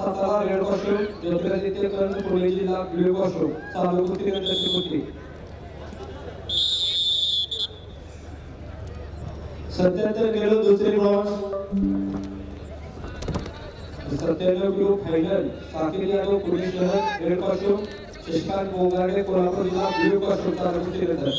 Satara red costume, Jyotiraditya कंद पुणे जिल्हा blue costume. चालू कुस्तीनंतरची कुस्ती. सत्याहत्तर किलो दुसरी bronze. 97 kilo final Saket Yadav Pune शहर रेड कॉस्ट्यूम, शशिकांत बोंगाडे कोल्हापूर जिल्हा ब्ल्यू कॉस्ट्यूम. चालू कुस्तीनंतर.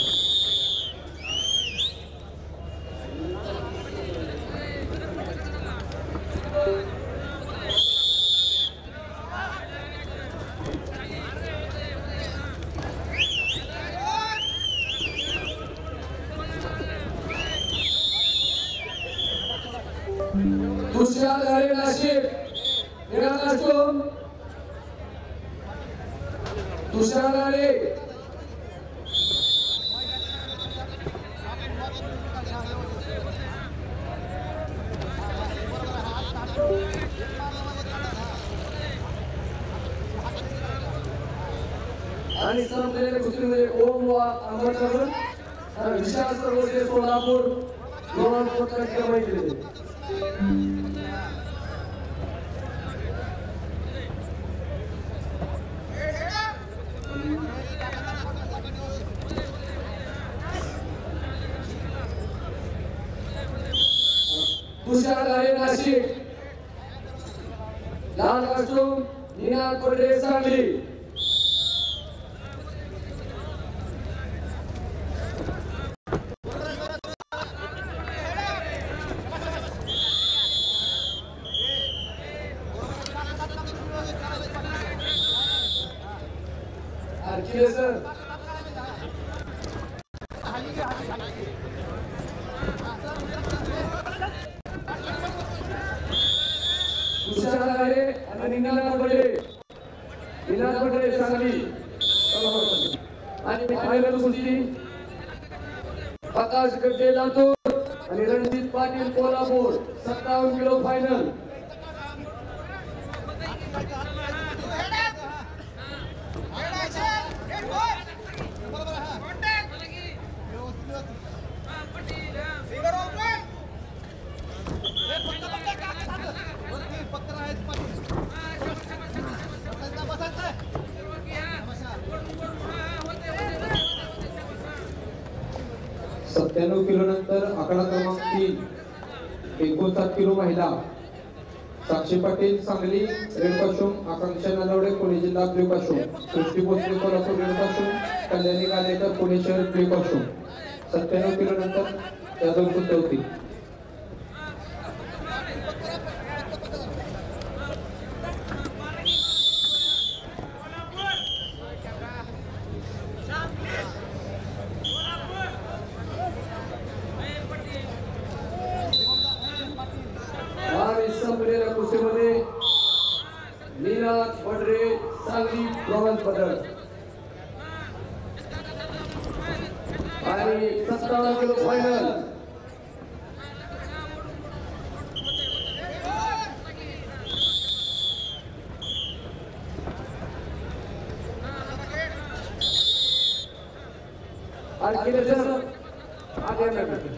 तुषार गाडे नाशिक निळा कॉस्ट्यूम. तुषार गाडे आणि संपलेल्या कुस्तीमध्ये ओम आंबेडकर विशाल सर्वोदय सोलापूर दोन पदक कमाई केले. तुषार गाडे नाशिक लाल कॉस्ट्यूम, निनाद पडरे सांगली. तुषार गाडे आणि निनाद पडरे सांगली. आणि फायनल कुस्ती प्रकाश गड्डे लातूर आणि रणजित पाटील कोल्हापूर 57 किलो फायनल. सत्त्याण्णव किलो नंतर आकडा क्रमांक 3 59 किलो महिला. साक्षी पाटील सांगली रेड कॉस्ट्यूम, आकांक्षा नलवडे पुणे जिल्हा blue costume, Srushti Bhosale Kolhapur red costume, Kalyani Galekar Pune शहर ब्ल्यू कॉस्ट्यूम. 97 किलो नंतर या दोन कुस्त्या होती. संपलेल्या कुस्तीमध्ये निनाद पडरे सांगली ब्रॉन्झ पदक आणि 57 किलो फायनल. आणखी सर आगे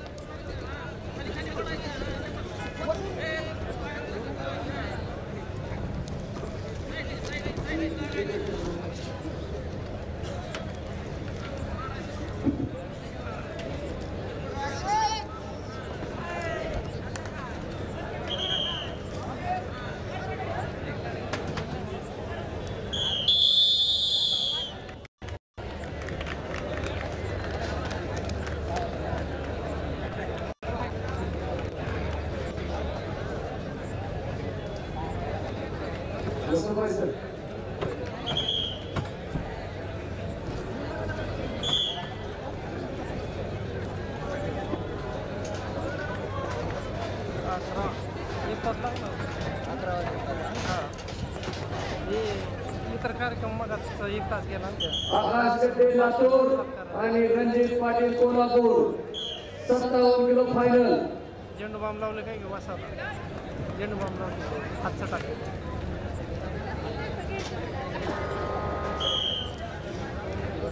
सर. इतर कार्यक्रम मग 1 तास गेला. आकाश गड्डे लातूर आणि Ranjit Patil Kolhapur 57 kilo final. Zandu balm लावले काय की वासाला झेंडू बाम लावले हातचं टाकले.